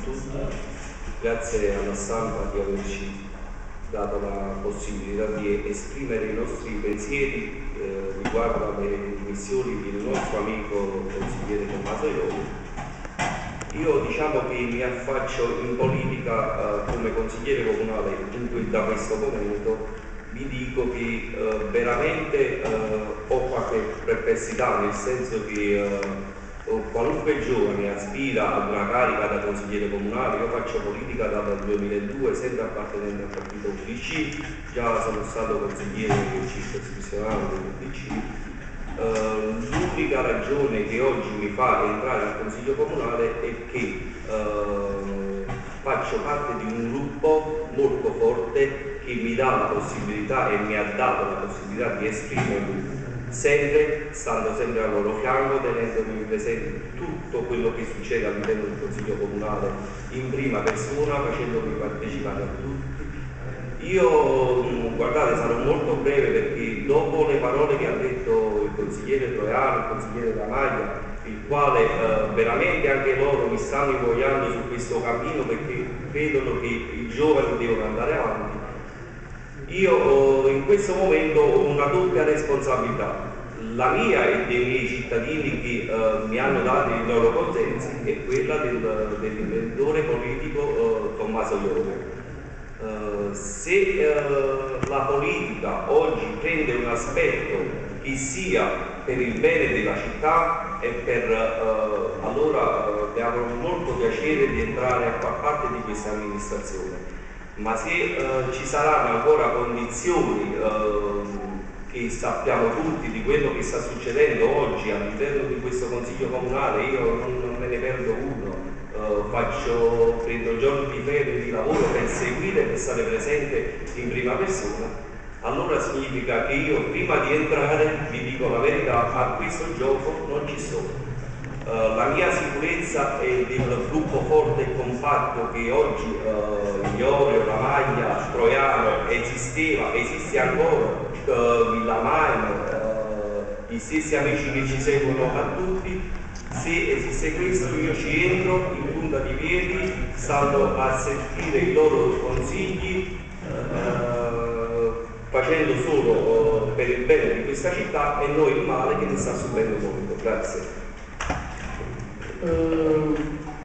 tutti, grazie alla stampa di averci dato la possibilità di esprimere i nostri pensieri riguardo alle dimissioni del nostro amico consigliere Tommaso Iori. Io diciamo che mi affaccio in politica come consigliere comunale, dunque da questo momento vi dico che veramente ho qualche perplessità, nel senso che qualunque giovane aspira ad una carica da consigliere comunale. Io faccio politica dal 2002, sempre appartenente al partito UDC, già sono stato consigliere circoscrizionale del UDC. L'unica ragione che oggi mi fa entrare al consiglio comunale è che faccio parte di un gruppo molto forte che mi dà la possibilità e mi ha dato la possibilità di esprimermi sempre, stando sempre al loro fianco, tenendomi presente tutto quello che succede all'interno del consiglio comunale in prima persona, facendomi partecipare a tutti. Io, guardate, sarò molto breve perché dopo le parole che ha detto il consigliere Troiano, il consigliere Ramaglia, il quale veramente anche loro mi stanno invogliando su questo cammino perché credono che i giovani devono andare avanti, io in questo momento ho una doppia responsabilità, la mia e dei miei cittadini che mi hanno dato i loro consensi e quella dell'imprenditore politico Tommaso Iori. Se la politica oggi prende un aspetto che sia per il bene della città e allora mi avrò molto piacere di entrare a far parte di questa amministrazione. Ma se ci saranno ancora condizioni che sappiamo tutti di quello che sta succedendo oggi all'interno di questo consiglio comunale, io non me ne perdo uno, prendo giorni di ferie di lavoro per seguire e per stare presente in prima persona, allora significa che io prima di entrare, vi dico la verità, a questo gioco non ci sono. La mia sicurezza è del gruppo forte e compatto che oggi Iorio, Ramaglia, Troiano esiste ancora, Villamagno, gli stessi amici che ci seguono a tutti. Se esiste questo io ci entro in punta di piedi, stando a sentire i loro consigli, facendo solo per il bene di questa città e non il male che ne sta subendo molto. Grazie.